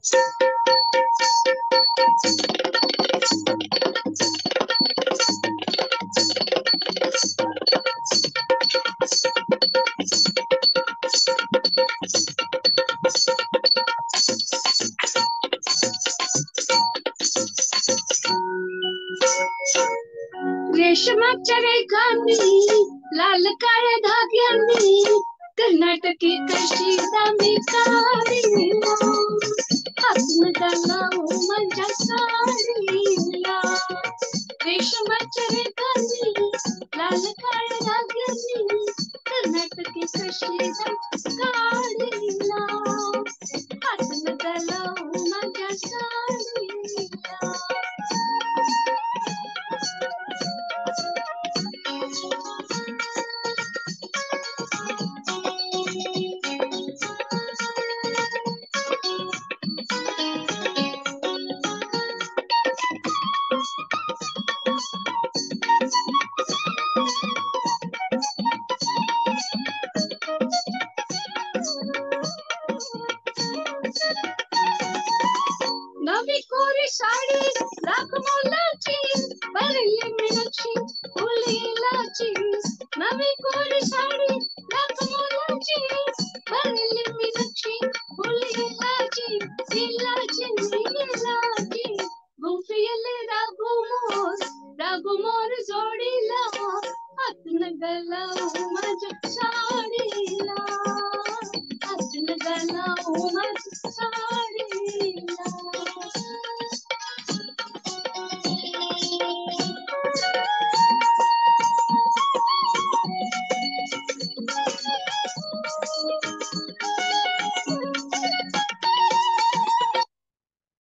रेशमाच्या रेखांनी लाल काळ्या धाग्यांनी कर्नाटकी कशी दामी काढीला हातून लावू माझ्या साडीला रेशमाच्या रेखांनी लाल काळ्या धाग्यांनी कर्नाटकी कशी काढीला हातून लावू माझ्या साडीला नवी कोरी साडी लाख मोलाची भरली मीनाची फुलीलाची नवी कोरी साडी